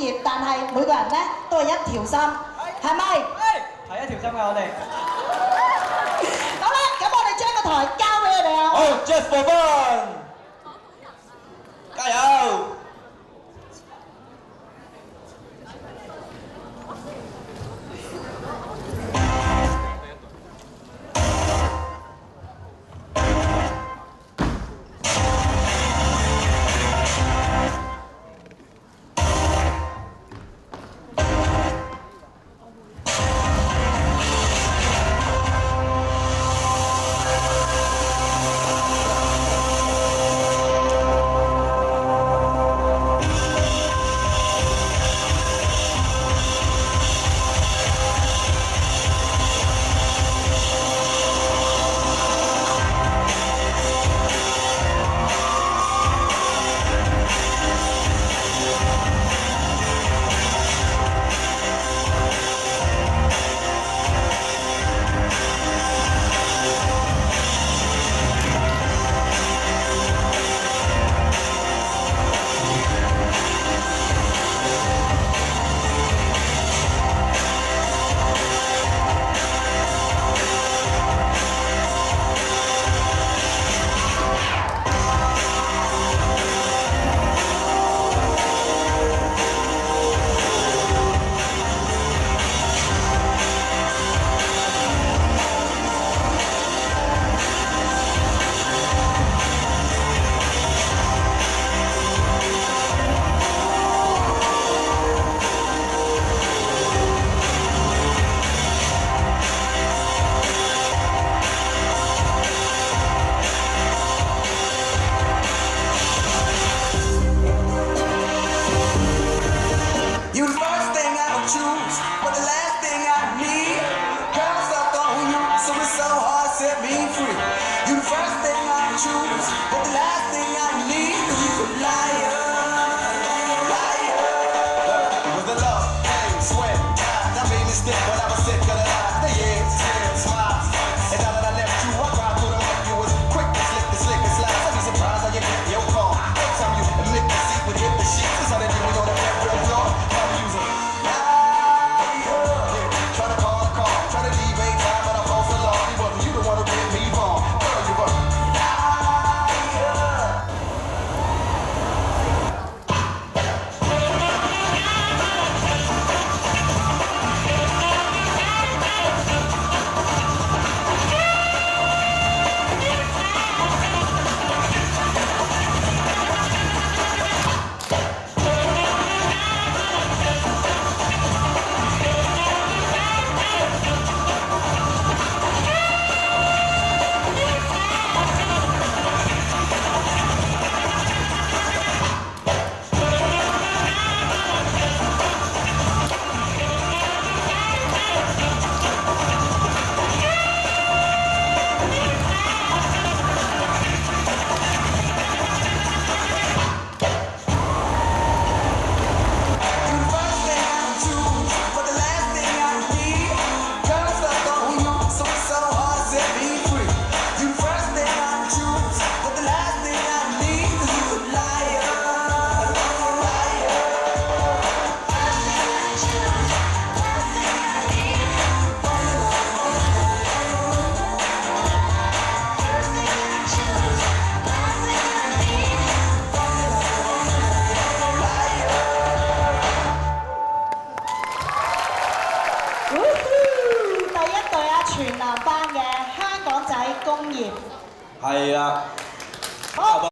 業，但係每個人咧都係一條心，係咪？ 係一條心嘅我哋。 好啦，咁我哋將個台交俾你哋啊！ 好 ，Just for fun，加油！ 全男班嘅香港仔工業。 係啊。 好。